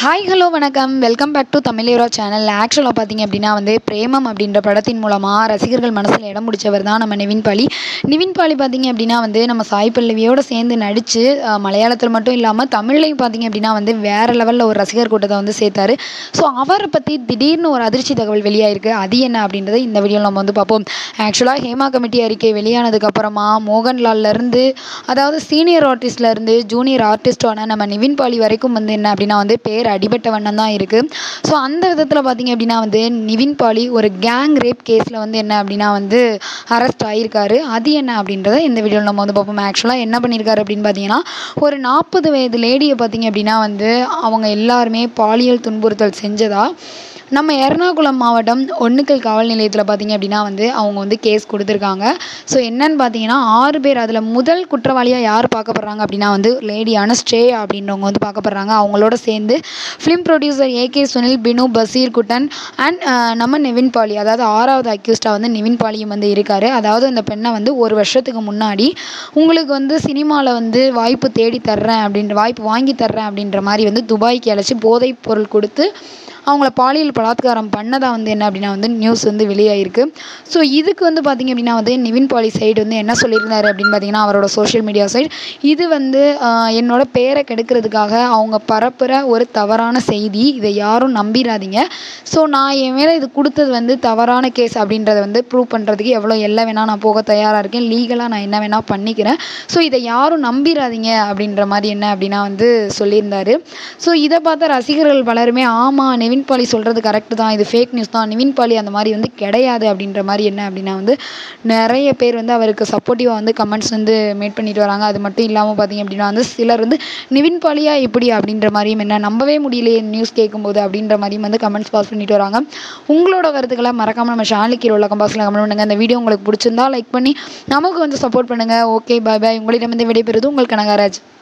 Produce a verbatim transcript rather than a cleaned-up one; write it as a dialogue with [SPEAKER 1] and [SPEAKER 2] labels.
[SPEAKER 1] Hi hello வணக்கம் welcome back to Tamil hero channel. ஆக்சுவலாக பார்த்தீங்க அப்படின்னா வந்து பிரேமம் அப்படின்ற படத்தின் மூலமாக ரசிகர்கள் மனசில் இடம் பிடிச்சவர் தான் நம்ம நிவின் பாலி. நிவின் பாலி பார்த்தீங்க அப்படின்னா வந்து நம்ம சாய் பல்லவியோடு சேர்ந்து நடித்து மலையாளத்தில் மட்டும் இல்லாமல் தமிழ்லையும் பார்த்தீங்க அப்படின்னா வந்து வேறு லெவலில் ஒரு ரசிகர் கூட்டத்தை வந்து சேர்த்தாரு. ஸோ அவரை பற்றி திடீர்னு ஒரு அதிர்ச்சி தகவல் வெளியாயிருக்கு. அது என்ன அப்படின்றத இந்த வீடியோவில் நம்ம வந்து பார்ப்போம். ஆக்சுவலாக ஹேமா கமிட்டி அறிக்கை வெளியானதுக்கப்புறமா மோகன்லால்லேருந்து, அதாவது சீனியர் ஆர்டிஸ்ட்லேருந்து ஜூனியர் ஆர்டிஸ்டான நம்ம நிவின் பாலி வரைக்கும் வந்து என்ன அப்படின்னா வந்து பேர் அடிபட்ட வண்ணம் தான் இருக்குது. ஸோ அந்த விதத்தில் பார்த்தீங்க அப்படின்னா வந்து நிவின் பாலி ஒரு கேங் ரேப் கேஸில் வந்து என்ன அப்படின்னா வந்து அரெஸ்ட் ஆகியிருக்காரு. அது என்ன அப்படின்றத இந்த வீடியோவில் நம்ம வந்து பார்ப்போம். ஆக்சுவலாக என்ன பண்ணியிருக்காரு அப்படின்னு பார்த்தீங்கன்னா, ஒரு நாற்பது வயது லேடியை பார்த்தீங்க அப்படின்னா வந்து அவங்க எல்லாருமே பாலியல் துன்புறுத்தல் செஞ்சதா நம்ம எர்ணாகுளம் மாவட்டம் ஒன்னுக்கல் காவல் நிலையத்தில் பார்த்தீங்க அப்படின்னா வந்து அவங்க வந்து கேஸ் கொடுத்துருக்காங்க. ஸோ என்னன்னு பார்த்தீங்கன்னா ஆறு பேர், அதில் முதல் குற்றவாளியாக யார் பார்க்கப்படுறாங்க அப்படின்னா வந்து லேடியான ஸ்ரேயா அப்படின்றவங்க வந்து பார்க்கப்படுறாங்க. அவங்களோட சேர்ந்து film producer A K Sunil, Binu, Basheer Kuttan and நம்ம நிவின் பாலி, அதாவது ஆறாவது அக்யூஸ்டாக வந்து நிவின் பாலியும் வந்து இருக்கார். அதாவது அந்த பெண்ணை வந்து ஒரு வருஷத்துக்கு முன்னாடி உங்களுக்கு வந்து சினிமாவில் வந்து வாய்ப்பு தேடி தர்றேன் அப்படின்ற வாய்ப்பு வாங்கி தர்றேன் அப்படின்ற மாதிரி வந்து துபாய்க்கு அழைச்சி போதைப் பொருள் கொடுத்து அவங்கள பாலியல் பலாத்காரம் பண்ணதாக வந்து என்ன அப்படின்னா வந்து நியூஸ் வந்து வெளியாகிருக்கு. ஸோ இதுக்கு வந்து பார்த்திங்க அப்படின்னா வந்து நிவின் பாலி சைடு வந்து என்ன சொல்லியிருந்தாரு அப்படின்னு பார்த்தீங்கன்னா, அவரோட சோஷியல் மீடியா சைடு, இது வந்து என்னோட பேரை கெடுக்கிறதுக்காக அவங்க பரப்புகிற ஒரு தவறான செய்தி, இதை யாரும் நம்பிடாதீங்க. ஸோ நான் என் மேலே இது கொடுத்தது வந்து தவறான கேஸ் அப்படின்றத வந்து ப்ரூவ் பண்ணுறதுக்கு எவ்வளோ எல்லாம் வேணால் நான் போக தயாராக இருக்கேன், லீகலாக நான் என்ன வேணால் பண்ணிக்கிறேன். ஸோ இதை யாரும் நம்பிடாதீங்க அப்படின்ற மாதிரி என்ன அப்படின்னா வந்து சொல்லியிருந்தாரு. ஸோ இதை பார்த்த ரசிகர்கள் பலருமே ஆமாம் நிவின் பாலி சொல்கிறது கரெக்டு தான், இது ஃபேக் நியூஸ் தான், நிவின் பாலி அந்த மாதிரி வந்து கிடையாது அப்படின்ற மாதிரி என்ன அப்படின்னா வந்து நிறைய பேர் வந்து அவருக்கு சப்போர்ட்டிவாக வந்து கமெண்ட்ஸ் வந்து மேட் பண்ணிட்டு வராங்க. அது மட்டும் இல்லாமல் பார்த்திங்க அப்படின்னா வந்து சிலர் வந்து நிவின் பாலியா இப்படி அப்படின்ற மாதிரியும் என்ன நம்பவே முடியலையே நியூஸ் கேட்கும்போது அப்படின்ற மாதிரியும் வந்து கமெண்ட்ஸ் பாஸ் பண்ணிட்டு வராங்க. உங்களோட கருத்துக்களை மறக்காமல் நம்ம சேனலுக்கு உள்ள கம்பாஸில் கமெண்ட் பண்ணுங்கள். இந்த வீடியோ உங்களுக்கு பிடிச்சிருந்தா லைக் பண்ணி நமக்கு வந்து சப்போர்ட் பண்ணுங்கள். Okay, bye bye. உங்களிடம் வந்து விடைபெறுவது உங்கள் கனகராஜ்.